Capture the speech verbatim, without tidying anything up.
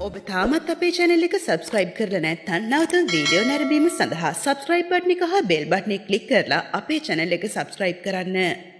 ඔබ තාමත් අපේ channel එක subscribe කරලා නැත්නම් නැවතුම් වීඩියෝ නැරඹීම සඳහා subscribe button එක හා bell button එක click කරලා අපේ channel එක subscribe කරන්න.